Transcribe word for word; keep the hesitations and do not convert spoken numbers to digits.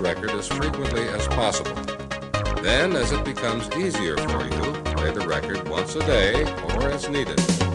record as frequently as possible. Then, as it becomes easier for you, play the record once a day or as needed.